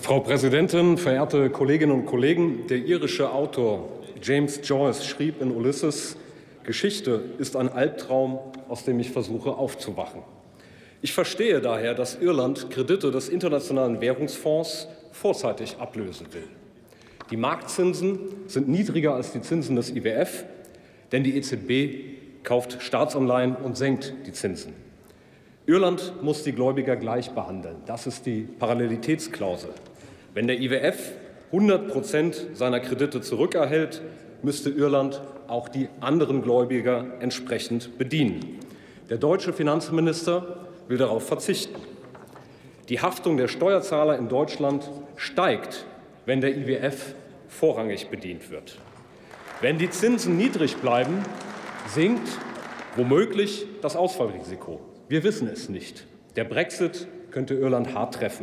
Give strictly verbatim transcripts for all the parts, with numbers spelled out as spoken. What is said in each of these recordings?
Frau Präsidentin, verehrte Kolleginnen und Kollegen! Der irische Autor James Joyce schrieb in Ulysses: Geschichte ist ein Albtraum, aus dem ich versuche aufzuwachen. Ich verstehe daher, dass Irland Kredite des Internationalen Währungsfonds vorzeitig ablösen will. Die Marktzinsen sind niedriger als die Zinsen des I W F, denn die E Z B kauft Staatsanleihen und senkt die Zinsen. Irland muss die Gläubiger gleich behandeln. Das ist die Parallelitätsklausel. Wenn der I W F hundert Prozent seiner Kredite zurückerhält, müsste Irland auch die anderen Gläubiger entsprechend bedienen. Der deutsche Finanzminister will darauf verzichten. Die Haftung der Steuerzahler in Deutschland steigt, wenn der I W F vorrangig bedient wird. Wenn die Zinsen niedrig bleiben, sinkt womöglich das Ausfallrisiko. Wir wissen es nicht. Der Brexit könnte Irland hart treffen.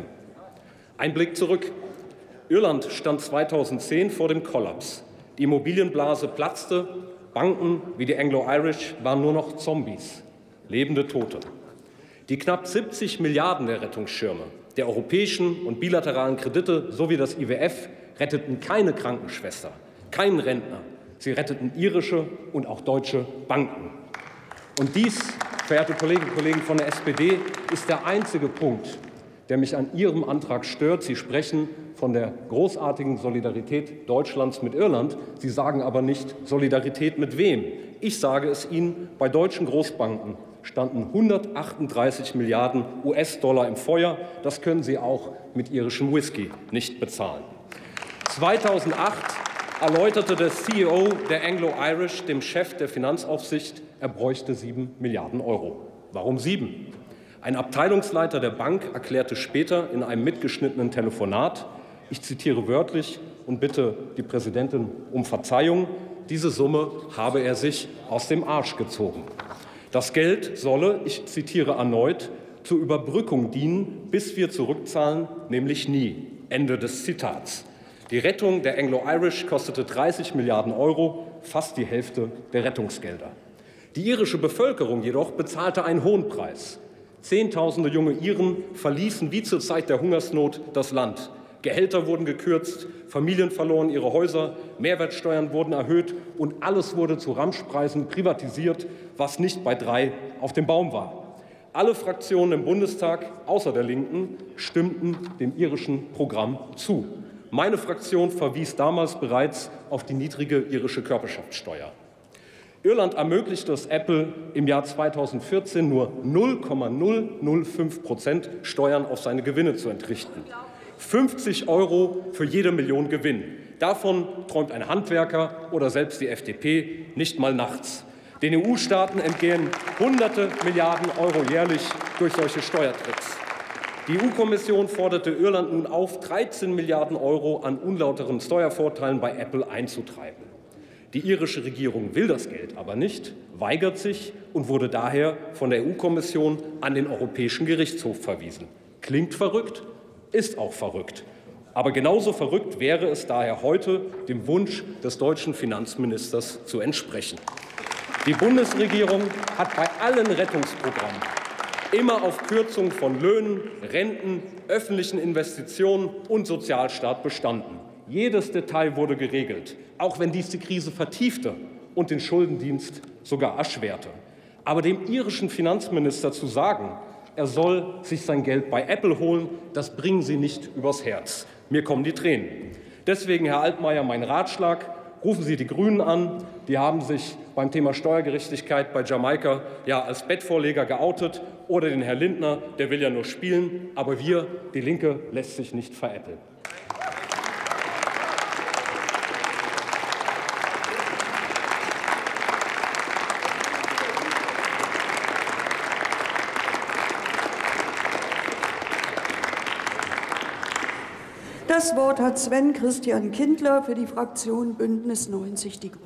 Ein Blick zurück. Irland stand zweitausendzehn vor dem Kollaps. Die Immobilienblase platzte. Banken wie die Anglo-Irish waren nur noch Zombies, lebende Tote. Die knapp siebzig Milliarden der Rettungsschirme, der europäischen und bilateralen Kredite sowie das I W F retteten keine Krankenschwester, keinen Rentner. Sie retteten irische und auch deutsche Banken. Und dies, verehrte Kolleginnen und Kollegen von der S P D, ist der einzige Punkt, der mich an Ihrem Antrag stört. Sie sprechen von der großartigen Solidarität Deutschlands mit Irland. Sie sagen aber nicht Solidarität mit wem. Ich sage es Ihnen, bei deutschen Großbanken standen hundertachtunddreißig Milliarden U S-Dollar im Feuer. Das können Sie auch mit irischem Whisky nicht bezahlen. zweitausendacht erläuterte der C E O der Anglo-Irish dem Chef der Finanzaufsicht, er bräuchte sieben Milliarden Euro. Warum sieben? Ein Abteilungsleiter der Bank erklärte später in einem mitgeschnittenen Telefonat, ich zitiere wörtlich und bitte die Präsidentin um Verzeihung, diese Summe habe er sich aus dem Arsch gezogen. Das Geld solle, ich zitiere erneut, zur Überbrückung dienen, bis wir zurückzahlen, nämlich nie. Ende des Zitats. Die Rettung der Anglo-Irish kostete dreißig Milliarden Euro, fast die Hälfte der Rettungsgelder. Die irische Bevölkerung jedoch bezahlte einen hohen Preis. Zehntausende junge Iren verließen wie zur Zeit der Hungersnot das Land. Gehälter wurden gekürzt, Familien verloren ihre Häuser, Mehrwertsteuern wurden erhöht und alles wurde zu Ramschpreisen privatisiert, was nicht bei drei auf dem Baum war. Alle Fraktionen im Bundestag, außer der Linken, stimmten dem irischen Programm zu. Meine Fraktion verwies damals bereits auf die niedrige irische Körperschaftssteuer. Irland ermöglichte es Apple im Jahr zweitausendvierzehn nur null Komma null null fünf Prozent Steuern auf seine Gewinne zu entrichten. fünfzig Euro für jede Million Gewinn. Davon träumt ein Handwerker oder selbst die F D P nicht mal nachts. Den E U-Staaten entgehen hunderte Milliarden Euro jährlich durch solche Steuertricks. Die E U-Kommission forderte Irland nun auf, dreizehn Milliarden Euro an unlauteren Steuervorteilen bei Apple einzutreiben. Die irische Regierung will das Geld aber nicht, weigert sich und wurde daher von der E U-Kommission an den Europäischen Gerichtshof verwiesen. Klingt verrückt, ist auch verrückt. Aber genauso verrückt wäre es daher heute, dem Wunsch des deutschen Finanzministers zu entsprechen. Die Bundesregierung hat bei allen Rettungsprogrammen immer auf Kürzung von Löhnen, Renten, öffentlichen Investitionen und Sozialstaat bestanden. Jedes Detail wurde geregelt, auch wenn dies die Krise vertiefte und den Schuldendienst sogar erschwerte. Aber dem irischen Finanzminister zu sagen, er soll sich sein Geld bei Apple holen, das bringen Sie nicht übers Herz. Mir kommen die Tränen. Deswegen, Herr Altmaier, mein Ratschlag, rufen Sie die Grünen an. Die haben sich beim Thema Steuergerechtigkeit bei Jamaika ja als Bettvorleger geoutet. Oder den Herr Lindner, der will ja nur spielen. Aber wir, die Linke, lässt sich nicht veräppeln. Das Wort hat Sven Christian Kindler für die Fraktion Bündnis neunzig Die Grünen.